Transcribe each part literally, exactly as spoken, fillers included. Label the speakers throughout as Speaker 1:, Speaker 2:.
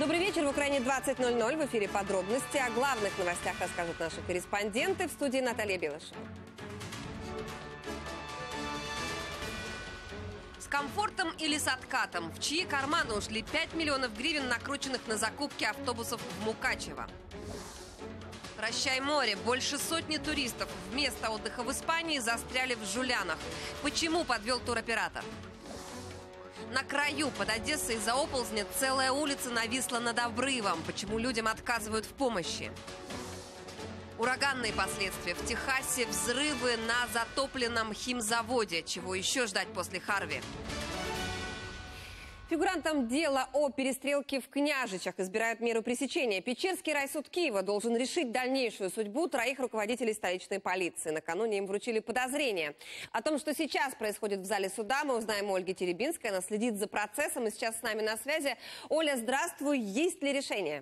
Speaker 1: Добрый вечер. В Украине двадцать ноль ноль. В эфире подробности. О главных новостях расскажут наши корреспонденты. В студии Наталья Белышева. С комфортом или с откатом? В чьи карманы ушли пять миллионов гривен, накрученных на закупки автобусов в Мукачево? Прощай море. Больше сотни туристов вместо отдыха в Испании застряли в Жулянах. Почему подвел туроператор? На краю под Одессой из-за оползня целая улица нависла над обрывом. Почему людям отказывают в помощи? Ураганные последствия. В Техасе взрывы на затопленном химзаводе. Чего еще ждать после Харви? Фигурантам дела о перестрелке в Княжичах избирают меру пресечения. Печерский райсуд Киева должен решить дальнейшую судьбу троих руководителей столичной полиции. Накануне им вручили подозрения. О том, что сейчас происходит в зале суда, мы узнаем у Ольги Теребинской. Она следит за процессом и сейчас с нами на связи. Оля, здравствуй. Есть ли решение?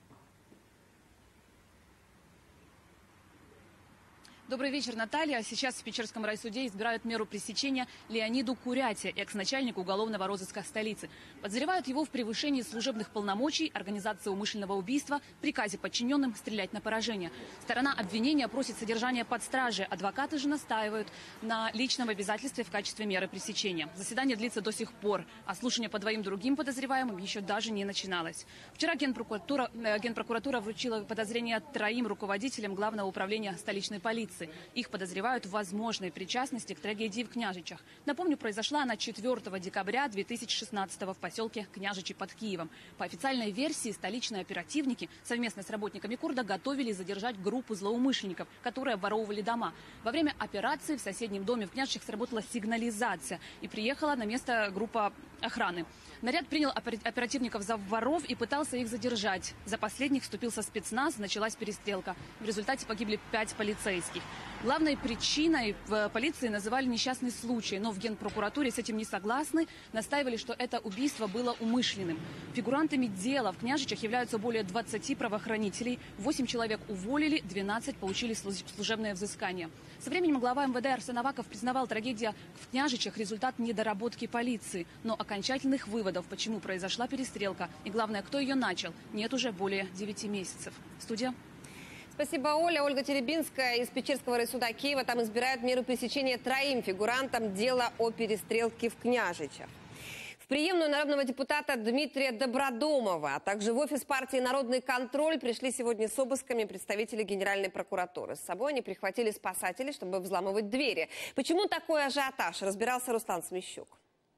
Speaker 2: Добрый вечер, Наталья. Сейчас в Печерском райсуде избирают меру пресечения Леониду Куряте, экс-начальнику уголовного розыска столицы. Подозревают его в превышении служебных полномочий, организации умышленного убийства, приказе подчиненным стрелять на поражение. Сторона обвинения просит содержание под стражей. Адвокаты же настаивают на личном обязательстве в качестве меры пресечения. Заседание длится до сих пор, а слушание по двоим другим подозреваемым еще даже не начиналось. Вчера Генпрокуратура, Генпрокуратура вручила подозрение троим руководителям Главного управления столичной полиции. Их подозревают в возможной причастности к трагедии в Княжичах. Напомню, произошла она четвёртого декабря две тысячи шестнадцатого в поселке Княжичи под Киевом. По официальной версии, столичные оперативники совместно с работниками КУРДа готовили задержать группу злоумышленников, которые обворовывали дома. Во время операции в соседнем доме в Княжичах сработала сигнализация и приехала на место группа охраны. Наряд принял оперативников за воров и пытался их задержать. За последних вступился спецназ, началась перестрелка. В результате погибли пять полицейских. Главной причиной в полиции называли несчастный случай, но в Генпрокуратуре с этим не согласны, настаивали, что это убийство было умышленным. Фигурантами дела в Княжичах являются более двадцати правоохранителей, восемь человек уволили, двенадцать получили служебное взыскание. Со временем глава эм вэ дэ Арсен Аваков признавал, трагедия в Княжичах – результат недоработки полиции, но окончательных выводов, почему произошла перестрелка и, главное, кто ее начал, нет уже более девяти месяцев. Студия.
Speaker 1: Спасибо, Оля. Ольга Теребинская из Печерского райсуда Киева. Там избирают меру пресечения троим фигурантам дела о перестрелке в Княжичах. В приемную народного депутата Дмитрия Добродомова, а также в офис партии «Народный контроль» пришли сегодня с обысками представители Генеральной прокуратуры. С собой они прихватили спасателей, чтобы взламывать двери. Почему такой ажиотаж? Разбирался Руслан Смещук.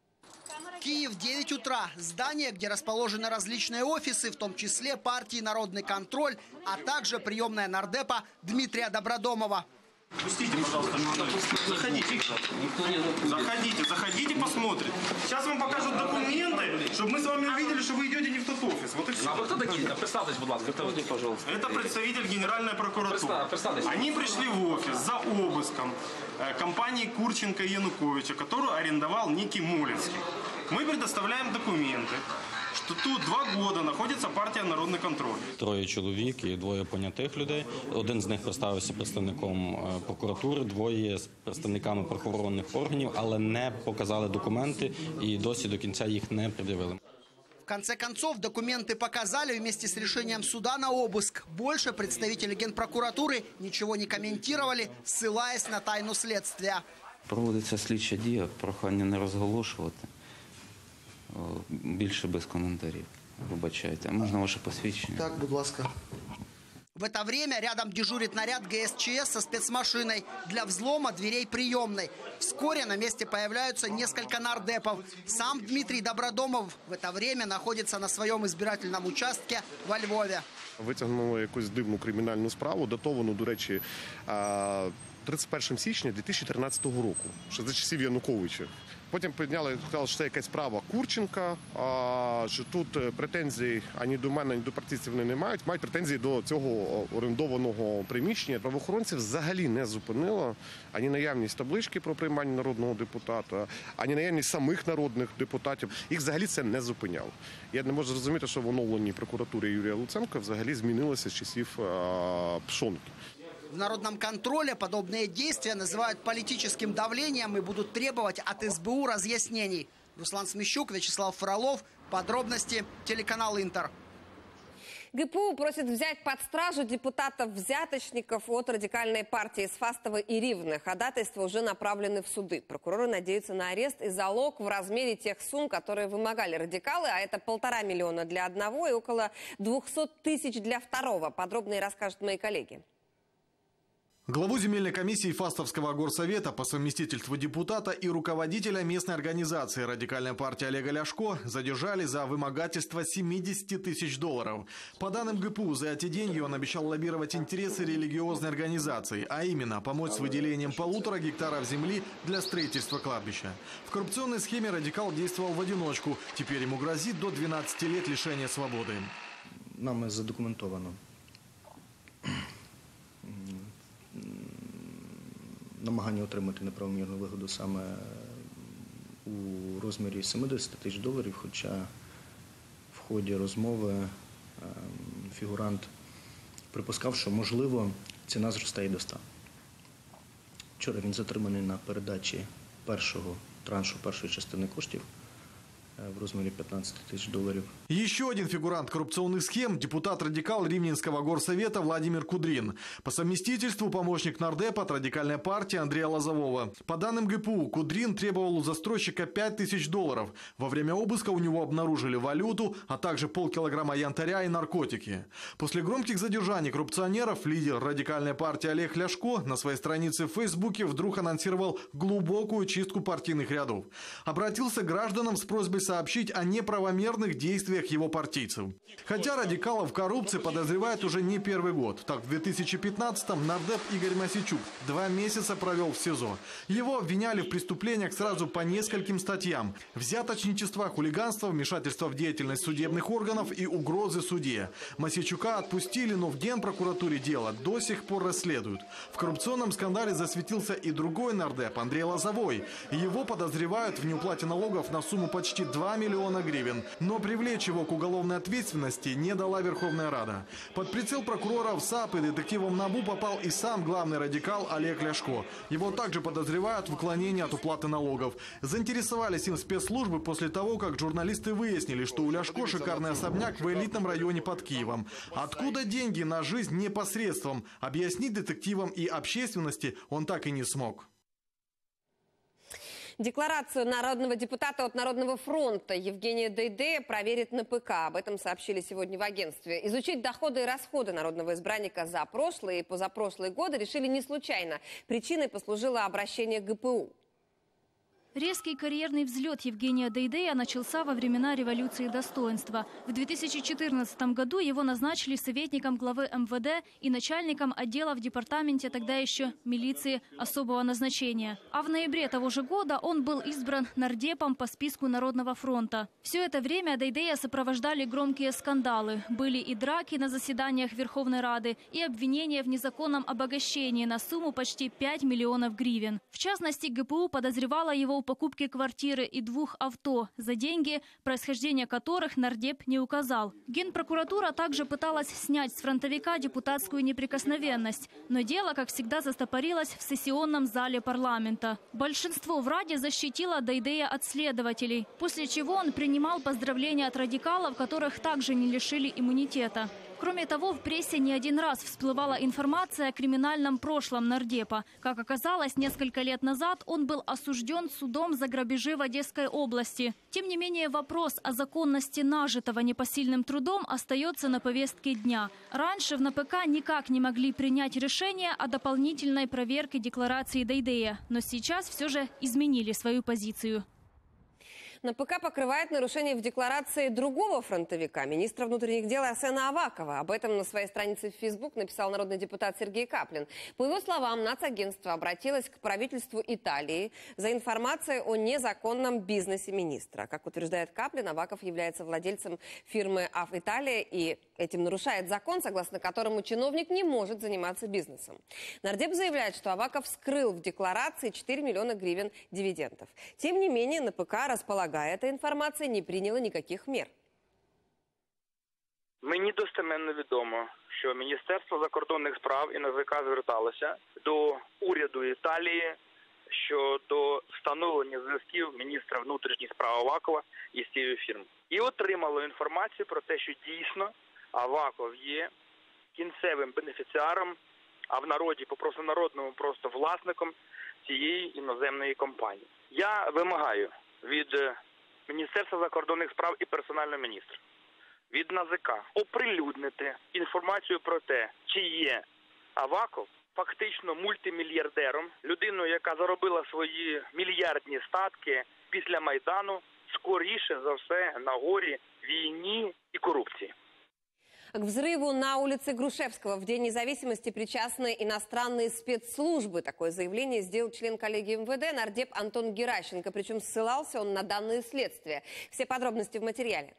Speaker 3: Киев, девять утра. Здание, где расположены различные офисы, в том числе партии «Народный контроль», а также приемная нардепа Дмитрия Добродомова.
Speaker 4: Пустите, пожалуйста, заходите. Заходите, заходите, посмотрите. Сейчас вам покажут документы, чтобы мы с вами увидели, что вы идете не в тот офис. Вот и все.
Speaker 5: А вы кто такие? Представьтесь, будь ласка, пожалуйста.
Speaker 4: Это представитель Генеральной прокуратуры.
Speaker 5: Представьтесь.
Speaker 4: Они пришли в офис за обыском компании Курченко и Януковича, которую арендовал некий Молинский. Мы предоставляем документы, що тут два роки знаходиться партія «Народний контроль».
Speaker 6: Троє чоловік і двоє понятих людей. Один з них представився представником прокуратури, двоє з представниками правоохоронних органів, але не показали документи і досі до кінця їх не пред'явили.
Speaker 3: В конце концов, документы показали вместе с решением суда на обыск. Больше представители Генпрокуратуры ничего не комментировали, ссылаясь на тайну следствия.
Speaker 7: Проводиться слідча дія, прохання не розголошувати. Більше без коментарів. Вибачайте. А можна ваше посвідчення?
Speaker 3: Так, будь ласка. В это время рядом дежурит наряд гэ эс че эс со спецмашиной для взлома дверей приемной. Вскоре на месте появляются несколько нардепов. Сам Дмитрий Добродомов в это время находится на своем избирательном участке во Львове.
Speaker 8: Витягнули якусь дивну кримінальну справу, датовану, до речі, тридцять першого січня дві тисячі тринадцятого року, ще за часів Януковича. Потім підняли, сказали, що це якась справа Курченка, а, що тут претензій ані до мене, ані до партійців вони не мають. Мають претензії до цього орендованого приміщення. Правоохоронців взагалі не зупинило ані наявність таблички про приймання народного депутата, ані наявність самих народних депутатів. Їх взагалі це не зупиняло. Я не можу зрозуміти, що в оновленій прокуратурі Юрія Луценка взагалі змінилося з часів а, Пшонки.
Speaker 3: В Народном контроле подобные действия называют политическим давлением и будут требовать от эс бэ у разъяснений. Руслан Смещук, Вячеслав Фролов. Подробности. Телеканал Интер.
Speaker 1: ГПУ просит взять под стражу депутатов-взяточников от радикальной партии Сфастова и Ривны. Ходатайства уже направлены в суды. Прокуроры надеются на арест и залог в размере тех сумм, которые вымогали радикалы, а это полтора миллиона для одного и около двухсот тысяч для второго. Подробнее расскажут мои коллеги.
Speaker 9: Главу земельной комиссии Фастовского горсовета по совместительству депутата и руководителя местной организации «Радикальная партия» Олега Ляшко задержали за вымогательство семидесяти тысяч долларов. По данным ГПУ, за эти деньги он обещал лоббировать интересы религиозной организации, а именно помочь с выделением полутора гектаров земли для строительства кладбища. В коррупционной схеме радикал действовал в одиночку. Теперь ему грозит до двенадцати лет лишения свободы.
Speaker 10: Нами задокументовано намагання отримати неправомірну вигоду саме у розмірі семидесяти тисяч доларів, хоча в ході розмови фігурант припускав, що, можливо, ціна зростає до ста. Вчора він затриманий на передачі першого траншу, першої частини коштів в размере пятнадцати тысяч долларов.
Speaker 9: Еще один фигурант коррупционных схем – депутат-радикал Ривненского горсовета Владимир Кудрин. По совместительству помощник нардепа от радикальной партии Андрея Лозового. По данным ГПУ, Кудрин требовал у застройщика пять тысяч долларов. Во время обыска у него обнаружили валюту, а также полкилограмма янтаря и наркотики. После громких задержаний коррупционеров лидер радикальной партии Олег Ляшко на своей странице в Фейсбуке вдруг анонсировал глубокую чистку партийных рядов. Обратился к гражданам с просьбой сообщить о неправомерных действиях его партийцев. Хотя радикалов в коррупции подозревают уже не первый год. Так, в две тысячи пятнадцатом нардеп Игорь Мосичук два месяца провел в СИЗО. Его обвиняли в преступлениях сразу по нескольким статьям: взяточничество, хулиганство, вмешательство в деятельность судебных органов и угрозы суде. Мосичука отпустили, но в Генпрокуратуре дело до сих пор расследуют. В коррупционном скандале засветился и другой нардеп Андрей Лозовой. Его подозревают в неуплате налогов на сумму почти два миллиона гривен. Но привлечь его к уголовной ответственности не дала Верховная Рада. Под прицел прокуроров САП и детективом НАБУ попал и сам главный радикал Олег Ляшко. Его также подозревают в уклонении от уплаты налогов. Заинтересовались им спецслужбы после того, как журналисты выяснили, что у Ляшко шикарный особняк в элитном районе под Киевом. Откуда деньги на жизнь непосредством? Объяснить детективам и общественности он так и не смог.
Speaker 1: Декларацию народного депутата от Народного фронта Евгения Дейдея проверит эн пэ ка. Об этом сообщили сегодня в агентстве. Изучить доходы и расходы народного избранника за прошлые и позапрошлые годы решили не случайно. Причиной послужило обращение к гэ пэ у.
Speaker 11: Резкий карьерный взлет Евгения Дейдея начался во времена революции достоинства. В две тысячи четырнадцатом году его назначили советником главы эм вэ дэ и начальником отдела в департаменте тогда еще милиции особого назначения. А в ноябре того же года он был избран нардепом по списку Народного фронта. Все это время Дейдея сопровождали громкие скандалы. Были и драки на заседаниях Верховной Рады, и обвинения в незаконном обогащении на сумму почти пять миллионов гривен. В частности, гэ пэ у подозревала его в покупке квартиры и двух авто за деньги, происхождение которых нардеп не указал. Генпрокуратура также пыталась снять с фронтовика депутатскую неприкосновенность, но дело, как всегда, застопорилось в сессионном зале парламента. Большинство в Раде защитило Дейдея от следователей, после чего он принимал поздравления от радикалов, которых также не лишили иммунитета. Кроме того, в прессе не один раз всплывала информация о криминальном прошлом нардепа. Как оказалось, несколько лет назад он был осужден судом за грабежи в Одесской области. Тем не менее, вопрос о законности нажитого непосильным трудом остается на повестке дня. Раньше в эн пэ ка никак не могли принять решение о дополнительной проверке декларации Дейдея, но сейчас все же изменили свою позицию.
Speaker 1: эн пэ ка покрывает нарушение в декларации другого фронтовика, министра внутренних дел Арсена Авакова. Об этом на своей странице в Facebook написал народный депутат Сергей Каплин. По его словам, нацагентство обратилось к правительству Италии за информацией о незаконном бизнесе министра. Как утверждает Каплин, Аваков является владельцем фирмы АФ Италия и этим нарушает закон, согласно которому чиновник не может заниматься бизнесом. Нардеп заявляет, что Аваков скрыл в декларации четыре миллиона гривен дивидендов. Тем не менее, эн пэ ка располагает эта інформація не прийняла ніяких мір.
Speaker 12: Мені достеменно відомо, що Міністерство закордонних справ і ен зе ка зверталося до уряду Італії щодо встановлення зв'язків міністра внутрішніх справ Авакова із цією фірмою. І отримало інформацію про те, що дійсно Аваков є кінцевим бенефіціаром, а в народі по простонародному просто власником цієї іноземної компанії. Я вимагаю від Міністерства закордонних справ і персонального міністра, від НАЗК оприлюднити інформацію про те, чи є Аваков фактично мультимільярдером, людиною, яка заробила свої мільярдні статки після Майдану, скоріше за все на горі війні і корупції.
Speaker 1: К взрыву на улице Грушевского в День независимости причастны иностранные спецслужбы. Такое заявление сделал член коллегии МВД нардеп Антон Геращенко. Причем ссылался он на данные следствия. Все подробности в материале.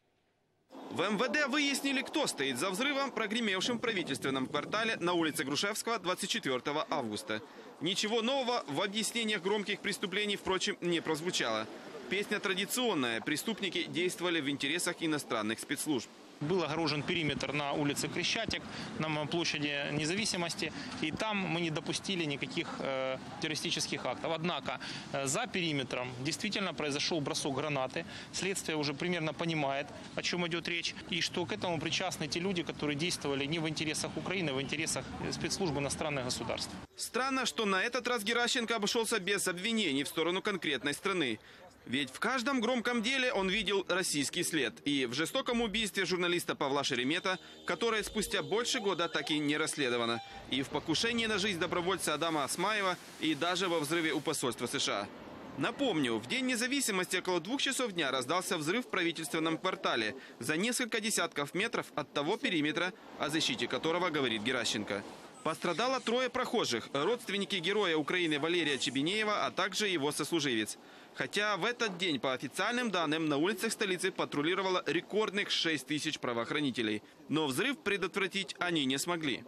Speaker 13: В МВД выяснили, кто стоит за взрывом, прогремевшим в правительственном квартале на улице Грушевского двадцать четвёртого августа. Ничего нового в объяснениях громких преступлений, впрочем, не прозвучало. Песня традиционная. Преступники действовали в интересах иностранных спецслужб.
Speaker 14: Был огорожен периметр на улице Крещатик, на площади Независимости, и там мы не допустили никаких э, террористических актов. Однако э, за периметром действительно произошел бросок гранаты. Следствие уже примерно понимает, о чем идет речь, и что к этому причастны те люди, которые действовали не в интересах Украины, а в интересах спецслужб иностранных государств.
Speaker 13: Странно, что на этот раз Геращенко обошелся без обвинений в сторону конкретной страны. Ведь в каждом громком деле он видел российский след. И в жестоком убийстве журналиста Павла Шеремета, которое спустя больше года так и не расследовано. И в покушении на жизнь добровольца Адама Осмаева, и даже во взрыве у посольства США. Напомню, в День независимости около двух часов дня раздался взрыв в правительственном квартале за несколько десятков метров от того периметра, о защите которого говорит Геращенко. Пострадало трое прохожих, родственники героя Украины Валерия Чебенеева, а также его сослуживец. Хотя в этот день, по официальным данным, на улицах столицы патрулировало рекордных шесть тысяч правоохранителей. Но взрыв предотвратить они не смогли.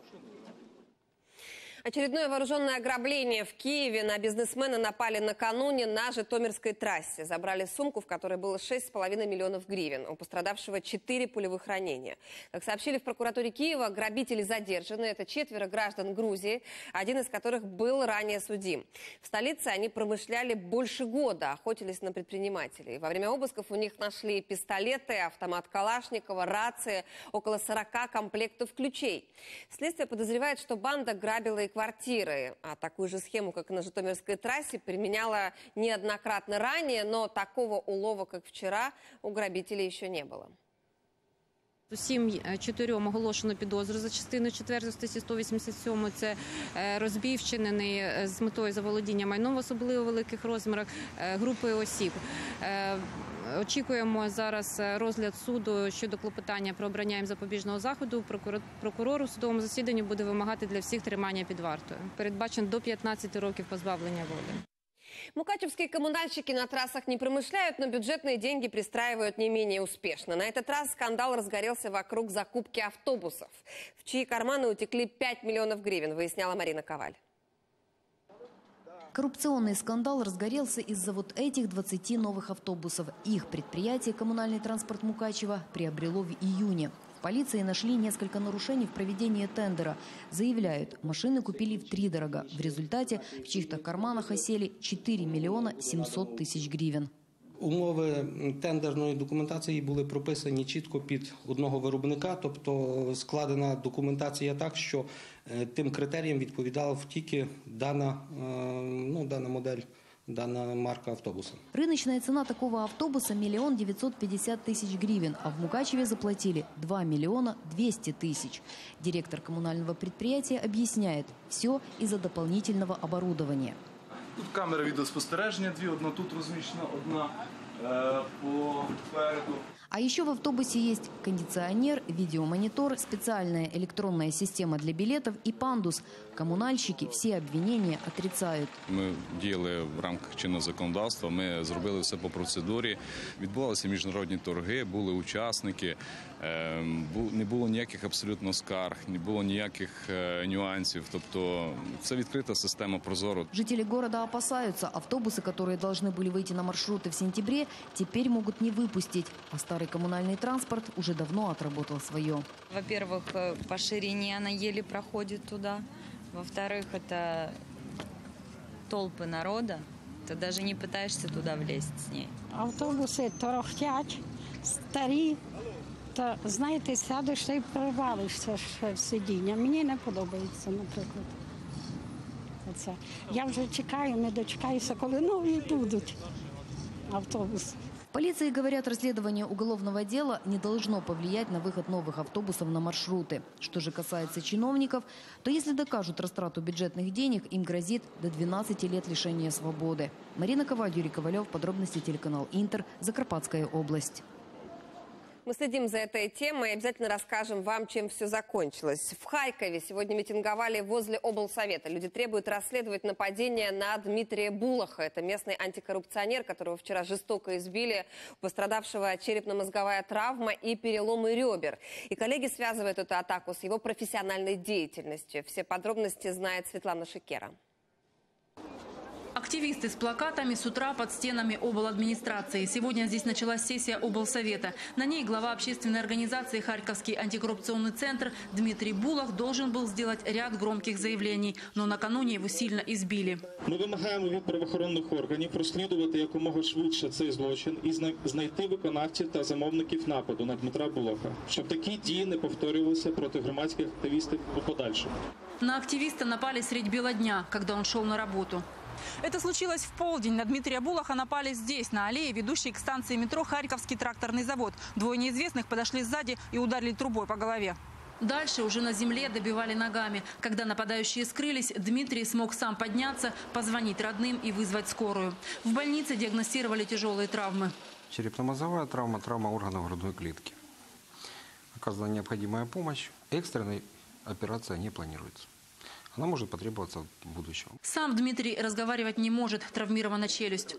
Speaker 1: Очередное вооруженное ограбление в Киеве. На бизнесмена напали накануне на Житомирской трассе. Забрали сумку, в которой было шесть с половиной миллионов гривен. У пострадавшего четыре пулевых ранения. Как сообщили в прокуратуре Киева, грабители задержаны. Это четверо граждан Грузии, один из которых был ранее судим. В столице они промышляли больше года, охотились на предпринимателей. Во время обысков у них нашли пистолеты, автомат Калашникова, рации, около сорока комплектов ключей. Следствие подозревает, что банда грабила и квартиры. А такую же схему, как и на Житомирской трассе, применяла неоднократно ранее, но такого улова, как вчера, у грабителей еще не было.
Speaker 15: Усім чотирьом оголошено підозру за частиною четвертої статті сто вісімдесят сім. Це розбій, вчинений з метою заволодіння майном в особливо великих розмірах групи осіб. Очікуємо зараз розгляд суду щодо клопотання про обрання їм запобіжного заходу. Прокурор у судовому засіданні буде вимагати для всіх тримання під вартою. Передбачено до п'ятнадцяти років позбавлення волі.
Speaker 1: Мукачевские коммунальщики на трассах не промышляют, но бюджетные деньги пристраивают не менее успешно. На этот раз скандал разгорелся вокруг закупки автобусов, в чьи карманы утекли пять миллионов гривен, выясняла Марина Коваль.
Speaker 16: Коррупционный скандал разгорелся из-за вот этих двадцати новых автобусов. Их предприятие «Коммунальный транспорт Мукачева» приобрело в июне. В полиции нашли несколько нарушений в проведении тендера. Заявляют, машины купили втридорога. В результате в чьих-то карманах осели четыре миллиона семьсот тысяч гривен.
Speaker 17: Умови тендерної документації були прописані чітко під одного виробника, тобто складена документація так, що тим критеріям відповідала тільки дана, ну, дана модель, дана марка автобуса.
Speaker 16: Рыночная цена такого автобуса – миллион девятьсот пятьдесят тысяч гривен, а в Мукачеве заплатили два миллиона двести тысяч. Директор коммунального предприятия объясняет – все из-за дополнительного оборудования.
Speaker 18: Тут камера відеоспостереження, дві, одна тут розміщена, одна е, попереду.
Speaker 16: А еще в автобусе есть кондиционер, видеомонитор, специальная электронная система для билетов и пандус. Коммунальщики все обвинения отрицают.
Speaker 19: Ми діяли в рамках чинного законодавства, ми зробили все по процедурі. Відбувалися міжнародні торги, були учасники, не було ніяких абсолютно скарг, не було ніяких нюансів. Тобто це відкрита система прозоро.
Speaker 16: Жители города опасаются, автобусы, которые должны были выйти на маршруты в сентябре, теперь могут не выпустить. А старый коммунальный транспорт уже давно отработал свое.
Speaker 20: Во-первых, по ширине она еле проходит туда. Во-вторых, это толпы народа. Ты даже не пытаешься туда влезть с ней.
Speaker 21: Автобусы торохтять, старі, Та, знаєте, сядеш та й провалишся ще в сидіння. Мені не подобається, наприклад. Оце. Я вже чекаю, не дочекаюся, коли нові будуть автобуси.
Speaker 16: В полиции говорят, расследование уголовного дела не должно повлиять на выход новых автобусов на маршруты. Что же касается чиновников, то если докажут растрату бюджетных денег, им грозит до двенадцати лет лишения свободы. Марина Коваль, Юрий Ковалев, подробности телеканал Интер, Закарпатская область.
Speaker 1: Мы следим за этой темой и обязательно расскажем вам, чем все закончилось. В Харькове сегодня митинговали возле облсовета. Люди требуют расследовать нападение на Дмитрия Булаха. Это местный антикоррупционер, которого вчера жестоко избили, у пострадавшего черепно-мозговая травма и переломы ребер. И коллеги связывают эту атаку с его профессиональной деятельностью. Все подробности знает Светлана Шикера.
Speaker 22: Активисты с плакатами с утра под стенами обладминистрации. Сегодня здесь началась сессия облсовета. На ней глава общественной организации «Харьковский антикоррупционный центр» Дмитрий Булах должен был сделать ряд громких заявлений, но накануне его сильно избили.
Speaker 23: Ми вимагаємо від правоохоронних органів розслідувати якомога швидше цей злочин і знайти виконавців та замовників нападу на Дмитра Булаха, щоб такі дії не повторювалися проти громадських активістів у подальшому.
Speaker 22: На активиста напали средь бела дня, когда он шел на работу.
Speaker 24: Это случилось в полдень. На Дмитрия Булаха напали здесь, на аллее, ведущей к станции метро «Харьковский тракторный завод». Двое неизвестных подошли сзади и ударили трубой по голове.
Speaker 22: Дальше уже на земле добивали ногами. Когда нападающие скрылись, Дмитрий смог сам подняться, позвонить родным и вызвать скорую. В больнице диагностировали тяжелые травмы.
Speaker 25: Черепно-мозговая травма, травма органов грудной клетки. Оказана необходимая помощь. Экстренной операция не планируется. Она может потребоваться в будущем.
Speaker 22: Сам Дмитрий разговаривать не может, травмирована челюсть.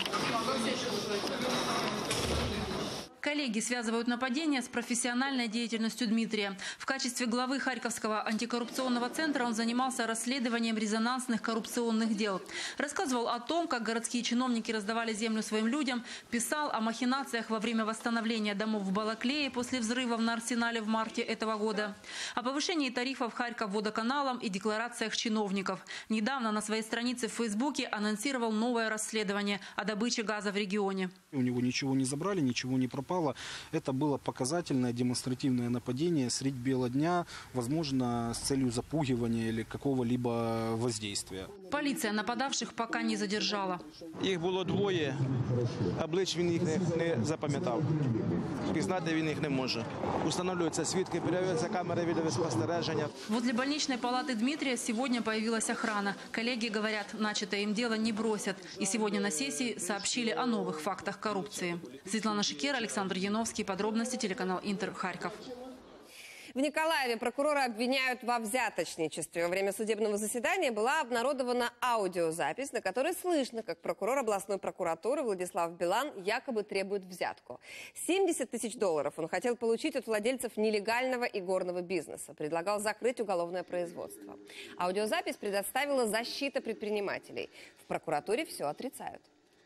Speaker 22: Коллеги связывают нападение с профессиональной деятельностью Дмитрия. В качестве главы Харьковского антикоррупционного центра он занимался расследованием резонансных коррупционных дел. Рассказывал о том, как городские чиновники раздавали землю своим людям, писал о махинациях во время восстановления домов в Балаклее после взрывов на Арсенале в марте этого года, о повышении тарифов Харьков-водоканалам и декларациях чиновников. Недавно на своей странице в Фейсбуке анонсировал новое расследование о добыче газа в регионе.
Speaker 26: У него ничего не забрали, ничего не пропало. Это было показательное демонстративное нападение средь бела дня, возможно, с целью запугивания или какого-либо воздействия.
Speaker 22: Полиция нападавших пока не задержала.
Speaker 27: Їх було двоє, облич він їх не, не запам'ятав. Пізнати він їх не може. Установлюються свідки, перевіряються камери відеоспостереження.
Speaker 22: Возле больничной палаты Дмитрия сегодня появилась охрана. Коллеги говорят, начатое им дело не бросят. И сегодня на сессии сообщили о новых фактах коррупции. Светлана Шикера, Александр Яновский. Подробности телеканал Интер, Харьков.
Speaker 1: В Николаеве прокурора обвиняют во взяточничестве. Во время судебного заседания была обнародована аудиозапись, на которой слышно, как прокурор областной прокуратуры Владислав Билан якобы требует взятку. семьдесят тысяч долларов он хотел получить от владельцев нелегального игорного бизнеса. Предлагал закрыть уголовное производство. Аудиозапись предоставила защита предпринимателей. В прокуратуре все отрицают.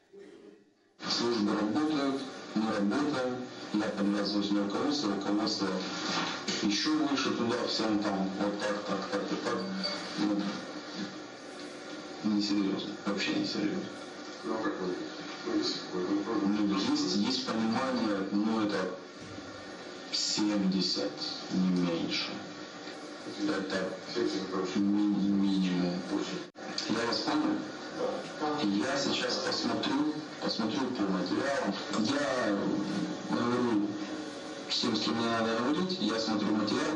Speaker 28: Службы работают, мы работаем, я подвязываюсь на руководство, руководство еще выше туда, всем там вот так, так, так и так. Ну, несерьезно, вообще несерьезно. Ну, как вы? Ну, есть, есть понимание, но это семьдесят, не меньше. Это ми- минимум. Я вас понял? Я сейчас посмотрю, посмотрю по материалам. Я говорю всем, с кем мне надо говорить, я смотрю материал.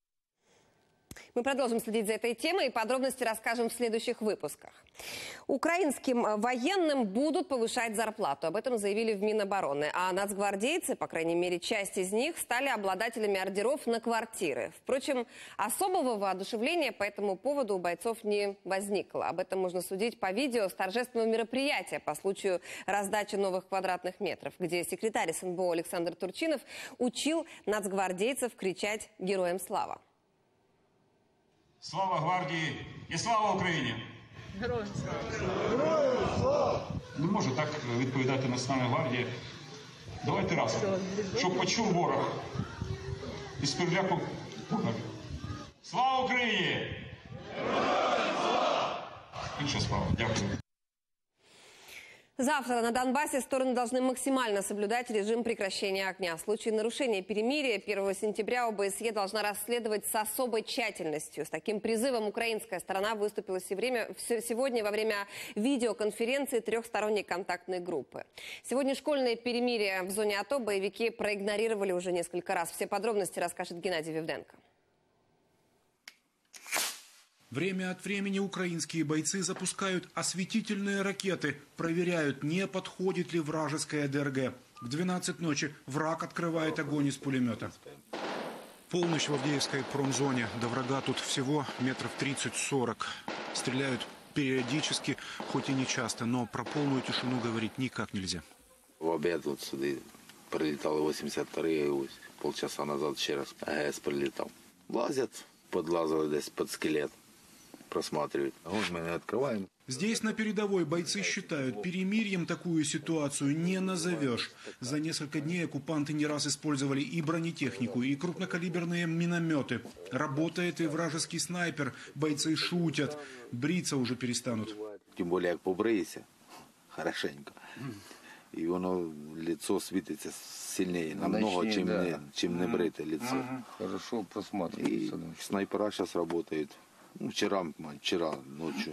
Speaker 1: Мы продолжим следить за этой темой и подробности расскажем в следующих выпусках. Украинским военным будут повышать зарплату. Об этом заявили в Минобороны. А нацгвардейцы, по крайней мере, часть из них, стали обладателями ордеров на квартиры. Впрочем, особого воодушевления по этому поводу у бойцов не возникло. Об этом можно судить по видео с торжественного мероприятия по случаю раздачи новых квадратных метров, где секретарь СНБО Александр Турчинов учил нацгвардейцев кричать «Героям слава!».
Speaker 29: Слава гвардії і слава Україні!
Speaker 1: Героям слава!
Speaker 29: Не може так відповідати Національна гвардія. Давайте разом, щоб почув ворог і з переляку помер. Слава Україні! Героям слава! Інша слава. Дякую.
Speaker 1: Завтра на Донбассе стороны должны максимально соблюдать режим прекращения огня. В случае нарушения перемирия первого сентября ОБСЕ должна расследовать с особой тщательностью. С таким призывом украинская сторона выступила сегодня во время видеоконференции трехсторонней контактной группы. Сегодня школьное перемирие в зоне АТО боевики проигнорировали уже несколько раз. Все подробности расскажет Геннадий Вивденко.
Speaker 2: Время от времени украинские бойцы запускают осветительные ракеты, проверяют, не подходит ли вражеская ДРГ. В двенадцать ночи враг открывает огонь из пулемета. Полночь в Авдеевской промзоне. До врага тут всего метров тридцать-сорок. Стреляют периодически, хоть и не часто, но про полную тишину говорить никак нельзя.
Speaker 3: В обед вот сюда прилетал восемьдесят второй, полчаса назад еще раз АГС прилетал. Лазят, подлазали здесь под скелет. Просматривать. Огонь мы не открываем.
Speaker 2: Здесь на передовой бойцы считают, перемирием такую ситуацию не назовешь. За несколько дней оккупанты не раз использовали и бронетехнику, и крупнокалиберные минометы. Работает и вражеский снайпер. Бойцы шутят. Бриться уже перестанут.
Speaker 3: Тем более, как побреешься хорошенько. И оно, лицо светится сильнее, намного, чем, да. не, чем не бритое лицо. Ага. Хорошо просматривается. И снайпера сейчас работают. Ну, вчера, вчера ночью,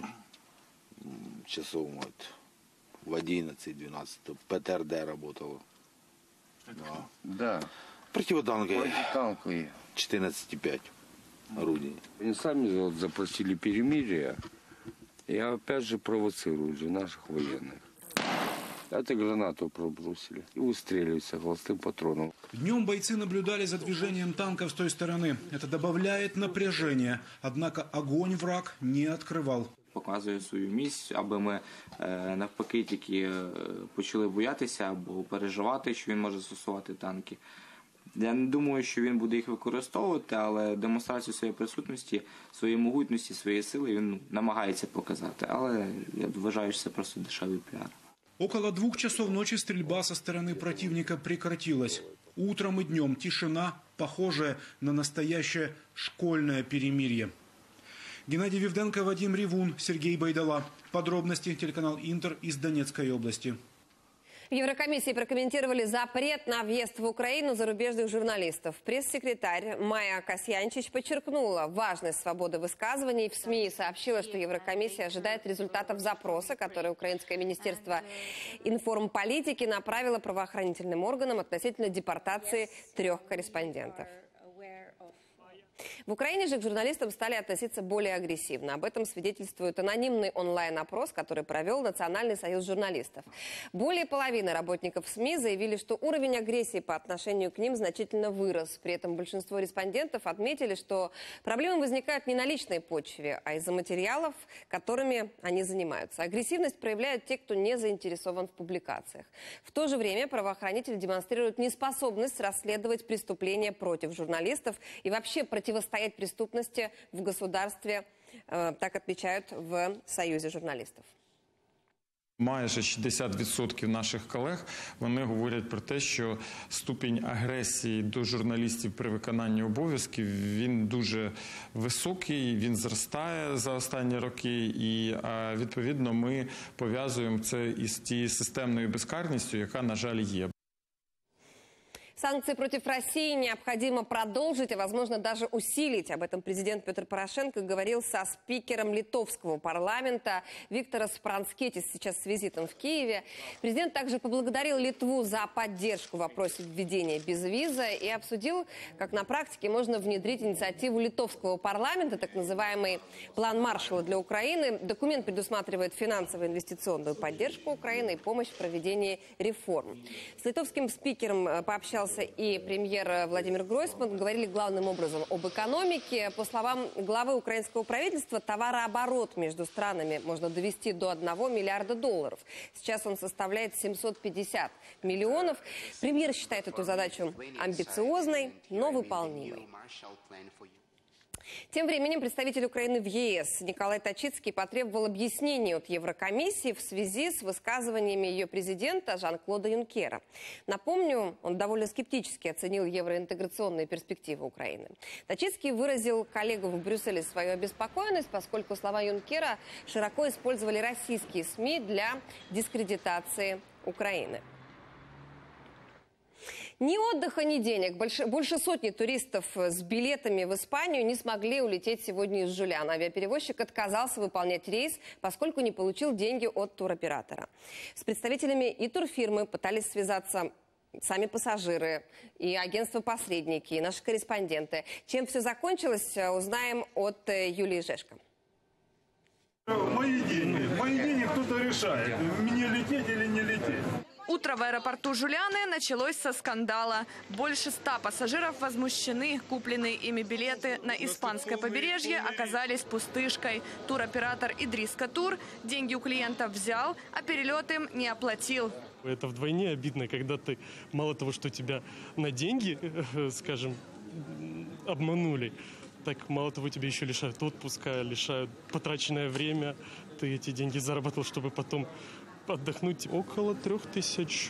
Speaker 3: часов вот, в одиннадцать-двенадцать, ПТРД работало. Да. да. Противотанковые. Противотанковые. четырнадцать и пять орудий.
Speaker 4: Они сами вот запросили перемирие, и опять же провоцируют же наших военных. Это гранату пробросили и устреливаются холостым патроном.
Speaker 2: Днем бойцы наблюдали за движением танков с той стороны. Это добавляет напряжения. Однако огонь враг не открывал.
Speaker 5: Показує свою місць, аби ми навпаки тільки почали боятися або переживати, що він може застосувати танки. Я не думаю, що він буде їх використовувати, але демонстрацію своєї присутності, своєї могутності, своєї сили він намагається показати. Але я вважаю, що це просто дешевий піар.
Speaker 2: Около двух часов ночи стрельба со стороны противника прекратилась. Утром и днем тишина, похожая на настоящее школьное перемирие. Геннадий Вивденко, Вадим Ревун, Сергей Байдала. Подробности телеканал Интер из Донецкой области.
Speaker 1: В Еврокомиссии прокомментировали запрет на въезд в Украину зарубежных журналистов. Пресс-секретарь Майя Касьянчич подчеркнула важность свободы высказываний. В СМИ сообщила, что Еврокомиссия ожидает результатов запроса, который Украинское министерство информполитики направило правоохранительным органам относительно депортации трех корреспондентов. В Украине же к журналистам стали относиться более агрессивно. Об этом свидетельствует анонимный онлайн-опрос, который провел Национальный союз журналистов. Более половины работников СМИ заявили, что уровень агрессии по отношению к ним значительно вырос. При этом большинство респондентов отметили, что проблемы возникают не на личной почве, а из-за материалов, которыми они занимаются. Агрессивность проявляют те, кто не заинтересован в публикациях. В то же время правоохранители демонстрируют неспособность расследовать преступления против журналистов и вообще противостоять преступности в государстве, так отмечают в Союзе журналистов.
Speaker 6: Майже шістдесят відсотків наших колег, вони говорять про те, що ступінь агресії до журналістів при виконанні обов'язків, він дуже високий, він зростає за останні роки і, відповідно, ми пов'язуємо це із тією системною безкарністю, яка, на жаль, є.
Speaker 1: Санкции против России необходимо продолжить, а, возможно, даже усилить. Об этом президент Петр Порошенко говорил со спикером литовского парламента Викторас Пранскетис сейчас с визитом в Киеве. Президент также поблагодарил Литву за поддержку в вопросе введения безвиза и обсудил, как на практике можно внедрить инициативу литовского парламента, так называемый план Маршалла для Украины. Документ предусматривает финансово-инвестиционную поддержку Украины и помощь в проведении реформ. С литовским спикером пообщался и премьер Владимир Гройсман. Говорили главным образом об экономике. По словам главы украинского правительства, товарооборот между странами можно довести до одного миллиарда долларов. Сейчас он составляет семьсот пятьдесят миллионов. Премьер считает эту задачу амбициозной, но выполнимой. Тем временем представитель Украины в ЕС Николай Точицкий потребовал объяснений от Еврокомиссии в связи с высказываниями ее президента Жан-Клода Юнкера. Напомню, он довольно скептически оценил евроинтеграционные перспективы Украины. Точицкий выразил коллегам в Брюсселе свою обеспокоенность, поскольку слова Юнкера широко использовали российские СМИ для дискредитации Украины. Ни отдыха, ни денег. Больше, больше сотни туристов с билетами в Испанию не смогли улететь сегодня из Жуляна. Авиаперевозчик отказался выполнять рейс, поскольку не получил деньги от туроператора. С представителями и турфирмы пытались связаться сами пассажиры, и агентства-посредники, и наши корреспонденты. Чем все закончилось, узнаем от Юлии Жешко.
Speaker 7: Мои деньги. Мои деньги кто-то решает, мне лететь или не лететь.
Speaker 8: Утро в аэропорту Жуляны началось со скандала. Больше ста пассажиров возмущены. Купленные ими билеты на испанское побережье оказались пустышкой. Туроператор Идриска Тур деньги у клиентов взял, а перелет им не оплатил.
Speaker 9: Это вдвойне обидно, когда ты мало того, что тебя на деньги, скажем, обманули, так мало того, тебя еще лишают отпуска, лишают потраченное время. Ты эти деньги заработал, чтобы потом отдохнуть. Около трех тысяч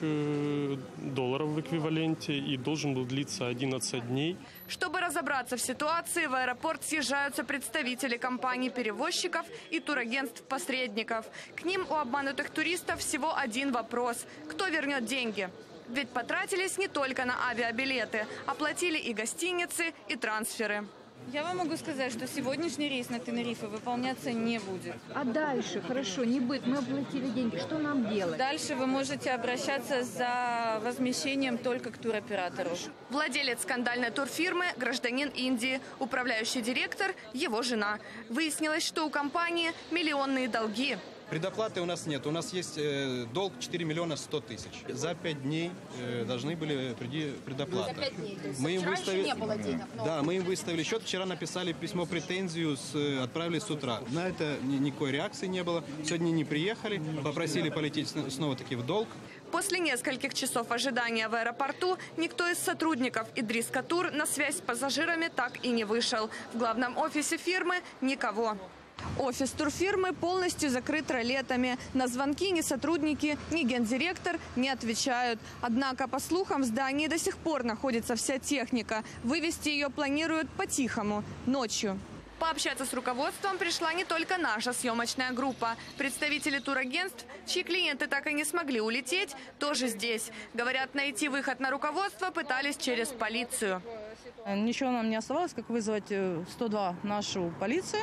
Speaker 9: долларов в эквиваленте, и должен был длиться одиннадцать дней.
Speaker 8: Чтобы разобраться в ситуации, в аэропорт съезжаются представители компаний-перевозчиков и турагентств-посредников. К ним у обманутых туристов всего один вопрос: кто вернет деньги? Ведь потратились не только на авиабилеты, оплатили и гостиницы, и трансферы.
Speaker 10: Я вам могу сказать, что сегодняшний рейс на Тенерифе выполняться не будет.
Speaker 11: А дальше, хорошо, не будет, мы оплатили деньги, что нам делать?
Speaker 10: Дальше вы можете обращаться за возмещением только к туроператору.
Speaker 8: Владелец скандальной турфирмы – гражданин Индии, управляющий директор – его жена. Выяснилось, что у компании миллионные долги.
Speaker 12: Предоплаты у нас нет. У нас есть э, долг четыре миллиона сто тысяч. За пять дней э, должны были прийти предоплаты. За пять дней. То есть мы им выставили... не было денег. Но... Да, мы им выставили счет. Вчера написали письмо претензию, с, отправили с утра. На это ни, никакой реакции не было. Сегодня не приехали, попросили полететь снова-таки в долг.
Speaker 8: После нескольких часов ожидания в аэропорту никто из сотрудников Идриска Тур на связь с пассажирами так и не вышел. В главном офисе фирмы никого. Офис турфирмы полностью закрыт ролетами. На звонки ни сотрудники, ни гендиректор не отвечают. Однако, по слухам, в здании до сих пор находится вся техника. Вывести ее планируют по-тихому, ночью. Пообщаться с руководством пришла не только наша съемочная группа. Представители турагентств, чьи клиенты так и не смогли улететь, тоже здесь. Говорят, найти выход на руководство пытались через полицию.
Speaker 24: Ничего нам не оставалось, как вызвать сто два нашу полицию.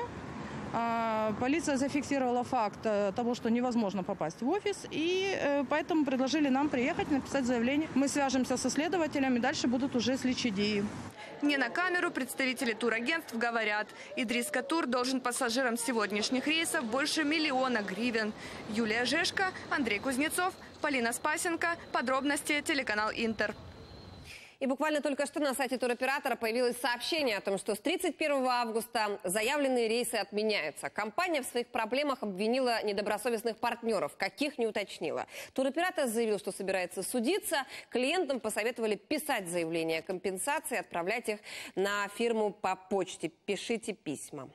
Speaker 24: Полиция зафиксировала факт того, что невозможно попасть в офис, и поэтому предложили нам приехать, написать заявление. Мы свяжемся со следователями, дальше будут уже следчидии.
Speaker 8: Не на камеру представители турагентств говорят, Идриска Тур должен пассажирам сегодняшних рейсов больше миллиона гривен. Юлия Жешко, Андрей Кузнецов, Полина Спасенко. Подробности телеканал Интер.
Speaker 1: И буквально только что на сайте туроператора появилось сообщение о том, что с тридцать первого августа заявленные рейсы отменяются. Компания в своих проблемах обвинила недобросовестных партнеров, каких не уточнила. Туроператор заявил, что собирается судиться. Клиентам посоветовали писать заявления о компенсации, отправлять их на фирму по почте. Пишите письма.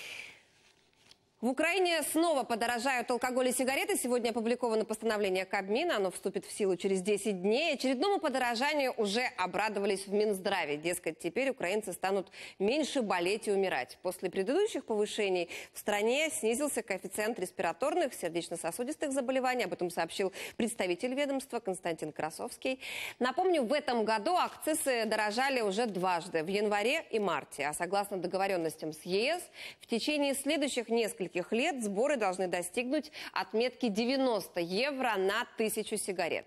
Speaker 1: В Украине снова подорожают алкоголь и сигареты. Сегодня опубликовано постановление Кабмина. Оно вступит в силу через десять дней. Очередному подорожанию уже обрадовались в Минздраве. Дескать, теперь украинцы станут меньше болеть и умирать. После предыдущих повышений в стране снизился коэффициент респираторных, сердечно-сосудистых заболеваний. Об этом сообщил представитель ведомства Константин Красовский. Напомню, в этом году акцизы дорожали уже дважды, в январе и марте. А согласно договоренностям с ЕС, в течение следующих нескольких лет сборы должны достигнуть отметки девяносто евро на тысячу сигарет.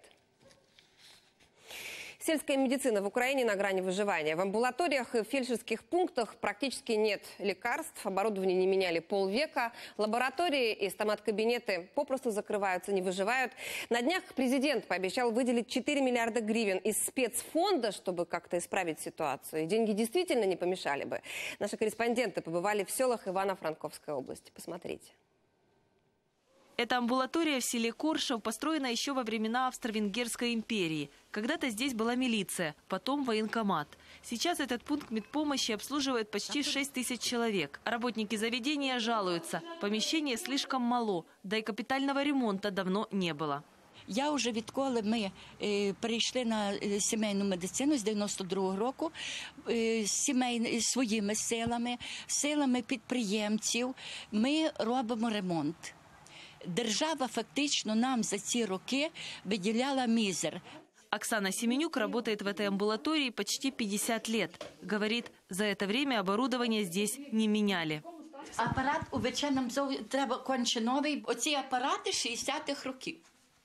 Speaker 1: Сельская медицина в Украине на грани выживания. В амбулаториях и фельдшерских пунктах практически нет лекарств, оборудование не меняли полвека, лаборатории и стомат-кабинеты попросту закрываются, не выживают. На днях президент пообещал выделить четыре миллиарда гривен из спецфонда, чтобы как-то исправить ситуацию. И деньги действительно не помешали бы. Наши корреспонденты побывали в селах Ивано-Франковской области. Посмотрите.
Speaker 13: Эта амбулатория в селе Коршев построена еще во времена Австро-Венгерской империи. Когда-то здесь была милиция, потом военкомат. Сейчас этот пункт медпомощи обслуживает почти шесть тысяч человек. Работники заведения жалуются. Помещение слишком мало, да и капитального ремонта давно не было.
Speaker 14: Я вже відколи ми е, перейшли на сімейну медицину з дев'яносто другого року, е, сімей, своїми силами, силами підприємців, ми робимо ремонт. Держава фактично нам за ці роки виділяла мізер.
Speaker 13: Оксана Семенюк работает в этой амбулатории почти пятьдесят лет. Говорит, за это время оборудование здесь не меняли.
Speaker 14: Апарат у вечерному зові треба конче новий. Оці апарати шістдесятих років.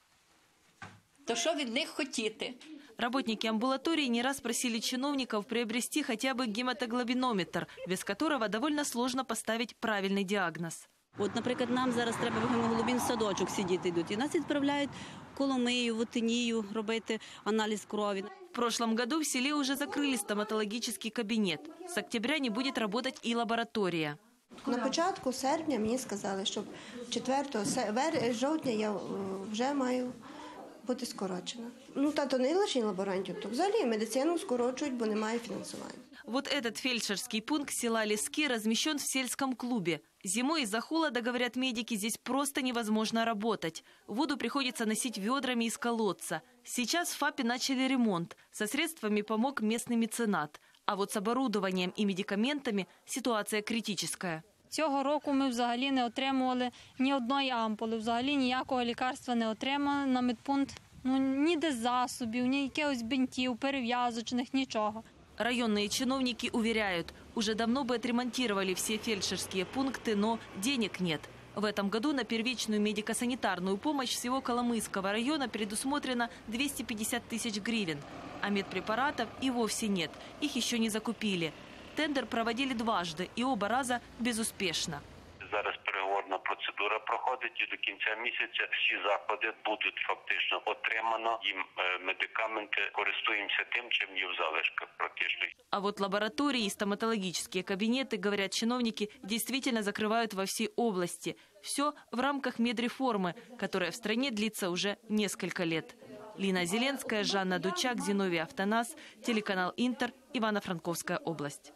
Speaker 14: То что від них хотите?
Speaker 13: Работники амбулатории не раз просили чиновников приобрести хотя бы гематоглобинометр, без которого довольно сложно поставить правильный диагноз.
Speaker 15: От, наприклад, нам зараз треба в гемоглобін в садочок сидіти йдуть. І нас відправляють в Коломию, в Отинію робити аналіз крові.
Speaker 13: В прошлом году в селе уже закрыли стоматологический кабинет. С октября не будет работать и лаборатория.
Speaker 16: На початку серпня мені сказали, що четвертого жовтня я вже маю бути скорочена. Ну, та то не лише лаборантів, то взагалі медицину скорочують, бо немає фінансування.
Speaker 13: Вот этот фельдшерский пункт села Лески размещен в сельском клубе. Зимой из-за холода, говорят медики, здесь просто невозможно работать. Воду приходится носить ведрами из колодца. Сейчас в ФАПе начали ремонт. Со средствами помог местный меценат. А вот с оборудованием и медикаментами ситуация критическая.
Speaker 17: Цього року ми взагалі не отримували ні одної ампули, взагалі ніякого лікарства не отримали на медпункт. Ну, ніде засобів, ні якихось бинтів, перев'язочних, нічого.
Speaker 13: Районные чиновники уверяют, уже давно бы отремонтировали все фельдшерские пункты, но денег нет. В этом году на первичную медико-санитарную помощь всего Коломыйского района предусмотрено двести пятьдесят тысяч гривен. А медпрепаратов и вовсе нет, их еще не закупили. Тендер проводили дважды, и оба раза безуспешно.
Speaker 18: Зараз переговорна процедура проходить, і до кінця місяця всі заклади будуть фактично отримано їм медикаменти. Користуємося тим, чим є в залишках практично.
Speaker 13: А вот лаборатории и стоматологические кабинеты, говорят чиновники, действительно закрывают во всей области. Все в рамках медреформы, которая в стране длится уже несколько лет. Лина Зеленская, Жанна Дучак, Зиновий Автонас, телеканал Интер, Ивано-Франковская область.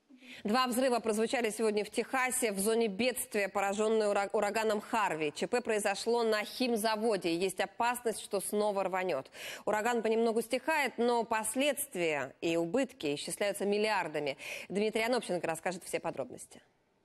Speaker 1: Два взрыва прозвучали сегодня в Техасе в зоне бедствия, пораженной ураганом Харви. ЧП произошло на химзаводе. Есть опасность, что снова рванет. Ураган понемногу стихает, но последствия и убытки исчисляются миллиардами. Дмитрий Анопченко расскажет все подробности.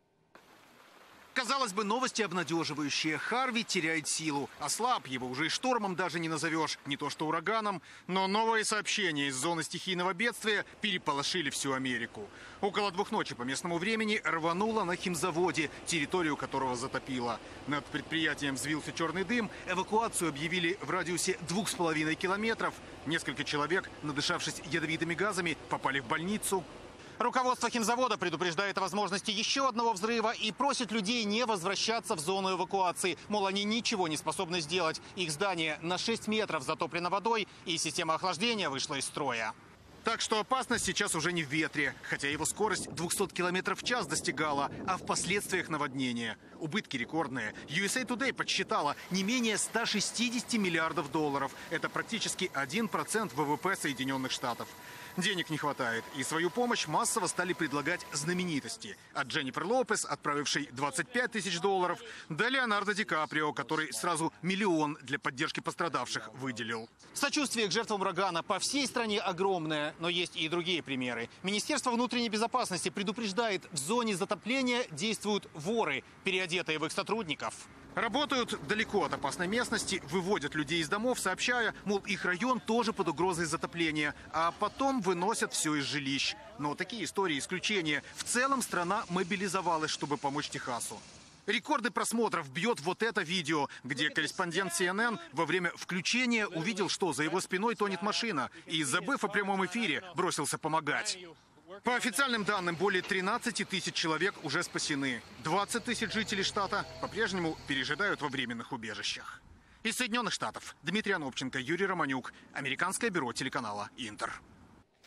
Speaker 19: Казалось бы, новости обнадеживающие. Харви теряет силу. Ослаб, его уже и штормом даже не назовешь, не то что ураганом. Но новые сообщения из зоны стихийного бедствия переполошили всю Америку. Около двух ночи по местному времени рвануло на химзаводе, территорию которого затопило. Над предприятием взвился черный дым. Эвакуацию объявили в радиусе двух с половиной километров. Несколько человек, надышавшись ядовитыми газами, попали в больницу. Руководство химзавода предупреждает о возможности еще одного взрыва и просит людей не возвращаться в зону эвакуации. Мол, они ничего не способны сделать. Их здание на шесть метров затоплено водой, и система охлаждения вышла из строя. Так что опасность сейчас уже не в ветре, хотя его скорость двести километров в час достигала, а в последствиях наводнения. Убытки рекордные. ю эс эй Today подсчитала не менее ста шестидесяти миллиардов долларов. Это практически один процент вэ вэ пэ Соединенных Штатов. Денег не хватает, и свою помощь массово стали предлагать знаменитости. От Дженнифер Лопес, отправившей двадцать пять тысяч долларов, до Леонардо Ди Каприо, который сразу миллион для поддержки пострадавших выделил. Сочувствие к жертвам урагана по всей стране огромное, но есть и другие примеры. Министерство внутренней безопасности предупреждает, в зоне затопления действуют воры, переодетые в их сотрудников. Работают далеко от опасной местности, выводят людей из домов, сообщая, мол, их район тоже под угрозой затопления, а потом выносят все из жилищ. Но такие истории исключения. В целом страна мобилизовалась, чтобы помочь Техасу. Рекорды просмотров бьет вот это видео, где корреспондент си эн эн во время включения увидел, что за его спиной тонет машина, и, забыв о прямом эфире, бросился помогать. По официальным данным, более тринадцати тысяч человек уже спасены. двадцать тысяч жителей штата по-прежнему пережидают во временных убежищах. Из Соединенных Штатов Дмитрий Анопченко, Юрий Романюк, Американское бюро телеканала Интер.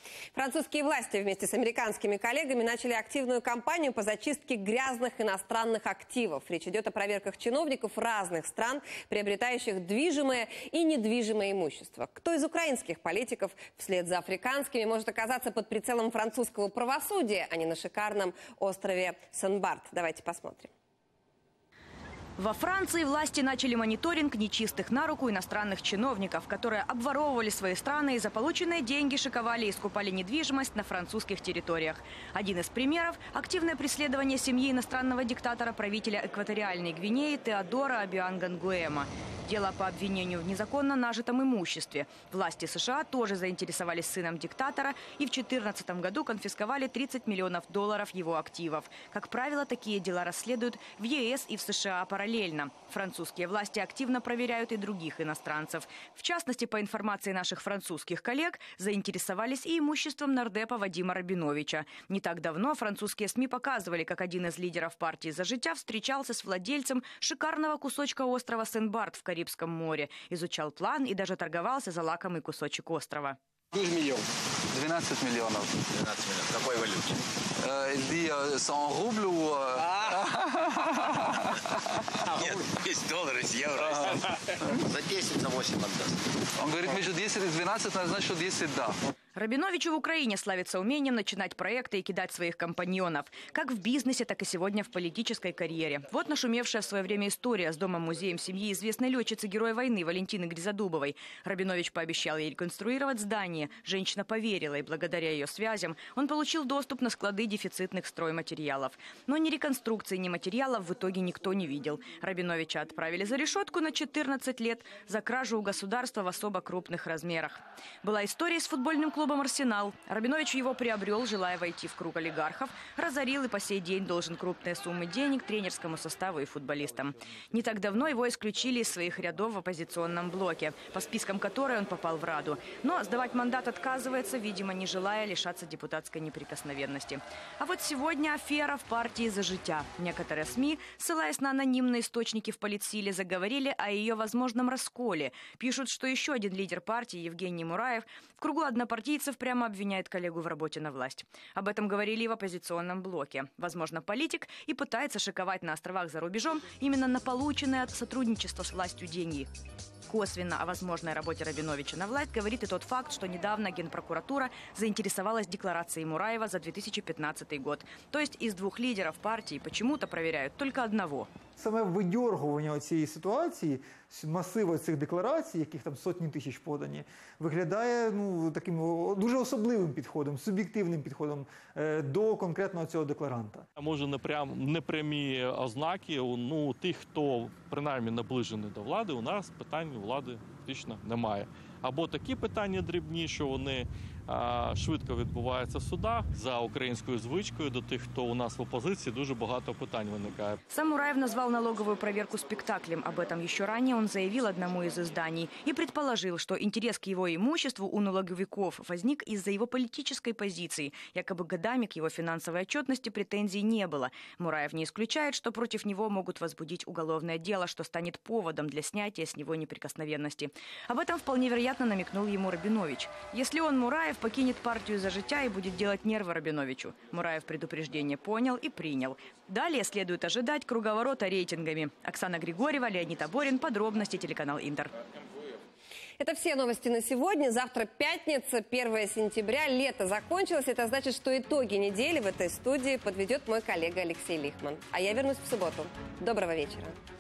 Speaker 1: Французские власти вместе с американскими коллегами начали активную кампанию по зачистке грязных иностранных активов. Речь идет о проверках чиновников разных стран, приобретающих движимое и недвижимое имущество. Кто из украинских политиков вслед за африканскими может оказаться под прицелом французского правосудия, а не на шикарном острове Сен-Барт? Давайте посмотрим.
Speaker 20: Во Франции власти начали мониторинг нечистых на руку иностранных чиновников, которые обворовывали свои страны и за полученные деньги шиковали и скупали недвижимость на французских территориях. Один из примеров – активное преследование семьи иностранного диктатора-правителя экваториальной Гвинеи Теодора Обианга Нгуэма. Дело по обвинению в незаконно нажитом имуществе. Власти США тоже заинтересовались сыном диктатора и в две тысячи четырнадцатом году конфисковали тридцать миллионов долларов его активов. Как правило, такие дела расследуют в ЕС и в США параллельно. Французские власти активно проверяют и других иностранцев. В частности, по информации наших французских коллег, заинтересовались и имуществом нардепа Вадима Рабиновича. Не так давно французские СМИ показывали, как один из лидеров партии «За життя» встречался с владельцем шикарного кусочка острова Сен-Барт в Карибском море, изучал план и даже торговался за лакомый кусочек острова.
Speaker 21: миллион. двенадцать миллионов. двенадцать миллионов. Какой валюте? сто рублей. Нет, есть доллары, евро. За десять, за восемь отдаст. Он говорит, между десять и двенадцать, значит, что десять да.
Speaker 20: Рабинович в Украине славится умением начинать проекты и кидать своих компаньонов. Как в бизнесе, так и сегодня в политической карьере. Вот нашумевшая в свое время история с домом-музеем семьи известной летчицы Героя войны Валентины Гризодубовой. Рабинович пообещал ей реконструировать здание. Женщина поверила, и благодаря ее связям он получил доступ на склады дефицитных стройматериалов. Но ни реконструкции, ни материалов в итоге никто не видел. Рабиновича отправили за решетку на четырнадцать лет за кражу у государства в особо крупных размерах. Была история с футбольным клубом «Арсенал». Рабинович его приобрел, желая войти в круг олигархов, разорил и по сей день должен крупные суммы денег тренерскому составу и футболистам. Не так давно его исключили из своих рядов в оппозиционном блоке, по спискам которой он попал в Раду. Но сдавать мандат отказывается, видимо, не желая лишаться депутатской неприкосновенности. А вот сегодня афера в партии «За життя». Некоторые СМИ, ссылаясь на анонимные источники в политсиле, заговорили о ее возможном расколе. Пишут, что еще один лидер партии, Евгений Мураев, в кругу однопартийцев прямо обвиняет коллегу в работе на власть. Об этом говорили и в оппозиционном блоке. Возможно, политик и пытается шиковать на островах за рубежом именно на полученные от сотрудничества с властью деньги. Косвенно о возможной работе Рабиновича на власть говорит и тот факт, что недавно Генпрокуратура заинтересовалась декларацией Мураева за две тысячи пятнадцатый год. То есть из двух лидеров партии почему-то проверяют только одного.
Speaker 22: Саме видьоргування цієї ситуації, масиву цих декларацій, яких там сотні тисяч подані, виглядає ну, таким дуже особливим підходом, суб'єктивним підходом е, до конкретного цього декларанта.
Speaker 23: Може, непрям, непрямі ознаки, ну, тих, хто принаймні наближений до влади, у нас питань у влади фактично немає. Або такі питання дрібні, що вони а, швидко відбуваються в судах. За українською звичкою до тих, хто у нас в опозиції, дуже багато питань виникає.
Speaker 20: Сам Мураев назвал налоговую проверку спектаклем. Об этом еще ранее он заявил одному из изданий и предположил, что интерес к его имуществу у налоговиков возник из-за его политической позиции. Якобы годами к его финансовой отчетности претензий не было. Мураев не исключает, что против него могут возбудить уголовное дело, что станет поводом для снятия с него неприкосновенности. Об этом вполне вероятно намекнул ему Рабинович. Если он, Мураев, покинет партию «За життя» и будет делать нервы Рабиновичу. Мураев предупреждение понял и принял. Далее следует ожидать круговорота рейтингами. Оксана Григорьева, Леонид Аборин. Подробности, телеканал «Интер».
Speaker 1: Это все новости на сегодня. Завтра пятница, первое сентября. Лето закончилось. Это значит, что итоги недели в этой студии подведет мой коллега Алексей Лихман. А я вернусь в субботу. Доброго вечера.